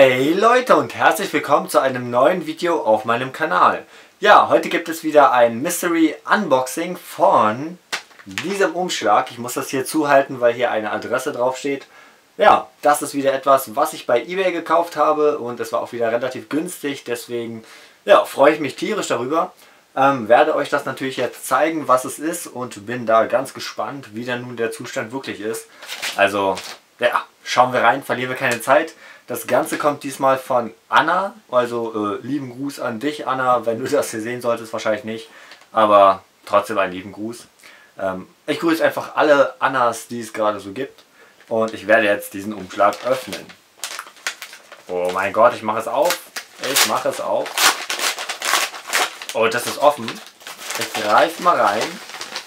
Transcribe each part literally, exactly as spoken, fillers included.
Hey Leute und herzlich willkommen zu einem neuen Video auf meinem Kanal. Ja, heute gibt es wieder ein Mystery Unboxing von diesem Umschlag. Ich muss das hier zuhalten, weil hier eine Adresse drauf steht. Ja, das ist wieder etwas, was ich bei eBay gekauft habe und es war auch wieder relativ günstig. Deswegen ja, freue ich mich tierisch darüber. Ähm, werde euch das natürlich jetzt zeigen, was es ist und bin da ganz gespannt, wie denn nun der Zustand wirklich ist. Also, ja, schauen wir rein, verlieren wir keine Zeit. Das Ganze kommt diesmal von Anna, also äh, lieben Gruß an dich, Anna, wenn du das hier sehen solltest, wahrscheinlich nicht, aber trotzdem einen lieben Gruß. Ähm, ich grüße einfach alle Annas, die es gerade so gibt und ich werde jetzt diesen Umschlag öffnen. Oh mein Gott, ich mache es auf, ich mache es auf. Oh, das ist offen. Ich greife mal rein.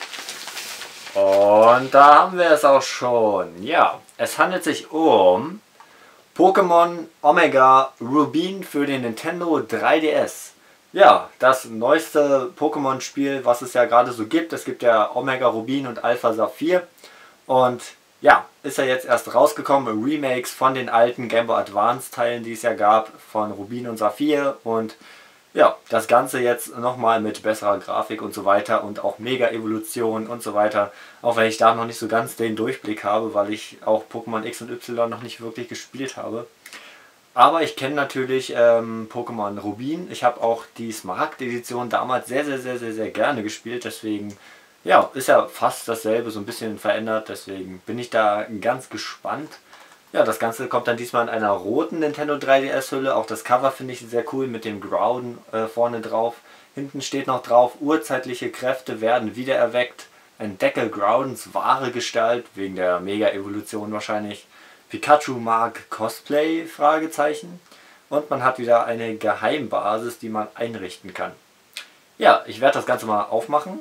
Und da haben wir es auch schon. Ja, es handelt sich um Pokémon Omega Rubin für den Nintendo drei D S. Ja, das neueste Pokémon-Spiel, was es ja gerade so gibt. Es gibt ja Omega Rubin und Alpha Saphir. Und ja, ist ja jetzt erst rausgekommen. Remakes von den alten Game Boy Advance Teilen, die es ja gab, von Rubin und Saphir. Und ja, das Ganze jetzt nochmal mit besserer Grafik und so weiter und auch Mega-Evolution und so weiter. Auch wenn ich da noch nicht so ganz den Durchblick habe, weil ich auch Pokémon X und Y noch nicht wirklich gespielt habe. Aber ich kenne natürlich ähm, Pokémon Rubin. Ich habe auch die Smaragd-Edition damals sehr, sehr, sehr, sehr, sehr gerne gespielt. Deswegen, ja, ist ja fast dasselbe, so ein bisschen verändert. Deswegen bin ich da ganz gespannt. Ja, das Ganze kommt dann diesmal in einer roten Nintendo drei D S Hülle. Auch das Cover finde ich sehr cool mit dem Groudon äh, vorne drauf. Hinten steht noch drauf, urzeitliche Kräfte werden wiedererweckt. Entdecke Groudons wahre Gestalt, wegen der Mega-Evolution wahrscheinlich. Pikachu mag Cosplay, Fragezeichen. Und man hat wieder eine Geheimbasis, die man einrichten kann. Ja, ich werde das Ganze mal aufmachen.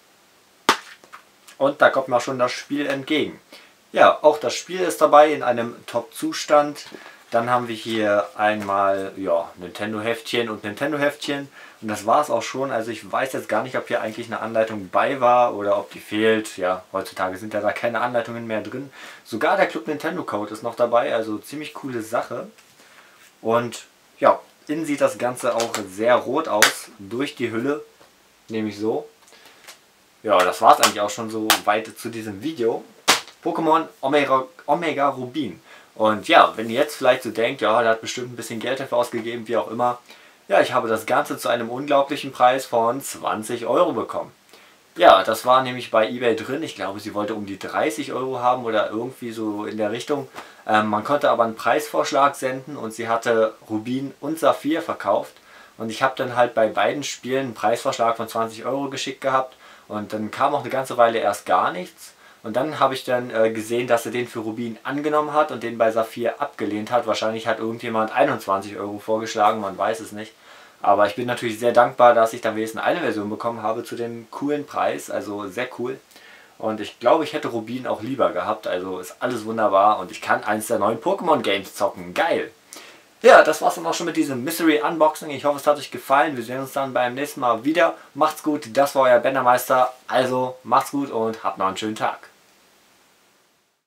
Und da kommt mir auch schon das Spiel entgegen. Ja, auch das Spiel ist dabei in einem Top-Zustand. Dann haben wir hier einmal ja, Nintendo-Heftchen und Nintendo-Heftchen. Und das war es auch schon. Also ich weiß jetzt gar nicht, ob hier eigentlich eine Anleitung bei war oder ob die fehlt. Ja, heutzutage sind ja da keine Anleitungen mehr drin. Sogar der Club Nintendo Code ist noch dabei. Also ziemlich coole Sache. Und ja, innen sieht das Ganze auch sehr rot aus durch die Hülle. Nämlich so. Ja, das war es eigentlich auch schon so weit zu diesem Video. Pokémon Omega, Omega Rubin. Und ja, wenn ihr jetzt vielleicht so denkt, ja, der hat bestimmt ein bisschen Geld dafür ausgegeben, wie auch immer. Ja, ich habe das Ganze zu einem unglaublichen Preis von zwanzig Euro bekommen. Ja, das war nämlich bei eBay drin. Ich glaube, sie wollte um die dreißig Euro haben oder irgendwie so in der Richtung. Ähm, man konnte aber einen Preisvorschlag senden und sie hatte Rubin und Saphir verkauft. Und ich habe dann halt bei beiden Spielen einen Preisvorschlag von zwanzig Euro geschickt gehabt. Und dann kam auch eine ganze Weile erst gar nichts. Und dann habe ich dann äh, gesehen, dass er den für Rubin angenommen hat und den bei Saphir abgelehnt hat. Wahrscheinlich hat irgendjemand einundzwanzig Euro vorgeschlagen, man weiß es nicht. Aber ich bin natürlich sehr dankbar, dass ich da wenigstens eine Version bekommen habe zu dem coolen Preis. Also sehr cool. Und ich glaube, ich hätte Rubin auch lieber gehabt. Also ist alles wunderbar und ich kann eins der neuen Pokémon Games zocken. Geil! Ja, das war's dann auch schon mit diesem Mystery Unboxing. Ich hoffe, es hat euch gefallen. Wir sehen uns dann beim nächsten Mal wieder. Macht's gut, das war euer Bändermeister. Also macht's gut und habt noch einen schönen Tag.